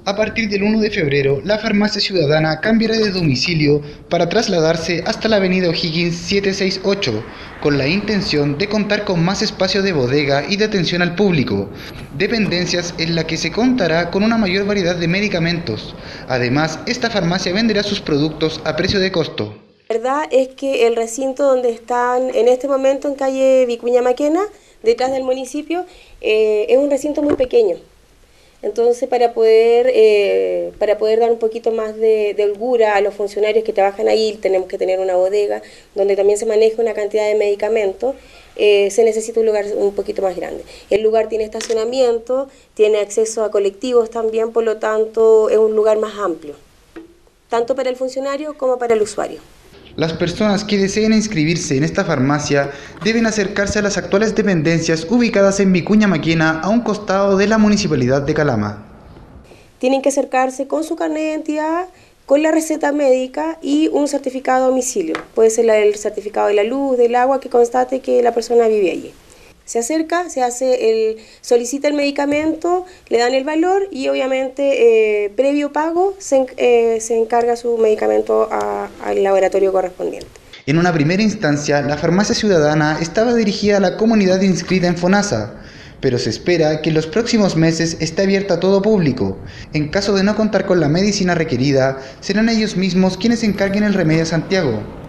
A partir del 1 de febrero, la Farmacia Ciudadana cambiará de domicilio para trasladarse hasta la avenida O'Higgins 768, con la intención de contar con más espacio de bodega y de atención al público, dependencias en la que se contará con una mayor variedad de medicamentos. Además, esta farmacia venderá sus productos a precio de costo. La verdad es que el recinto donde están en este momento en calle Vicuña Maquena, detrás del municipio, es un recinto muy pequeño. Entonces, para poder dar un poquito más de holgura a los funcionarios que trabajan ahí, tenemos que tener una bodega donde también se maneja una cantidad de medicamentos, se necesita un lugar un poquito más grande. El lugar tiene estacionamiento, tiene acceso a colectivos también, por lo tanto es un lugar más amplio, tanto para el funcionario como para el usuario. Las personas que deseen inscribirse en esta farmacia deben acercarse a las actuales dependencias ubicadas en Vicuña Maquena, a un costado de la Municipalidad de Calama. Tienen que acercarse con su carnet de identidad, con la receta médica y un certificado a domicilio. Puede ser el certificado de la luz, del agua, que constate que la persona vive allí. Se acerca, solicita el medicamento, le dan el valor y obviamente previo pago se encarga su medicamento al laboratorio correspondiente. En una primera instancia, la Farmacia Ciudadana estaba dirigida a la comunidad inscrita en FONASA, pero se espera que en los próximos meses esté abierta a todo público. En caso de no contar con la medicina requerida, serán ellos mismos quienes encarguen el remedio a Santiago.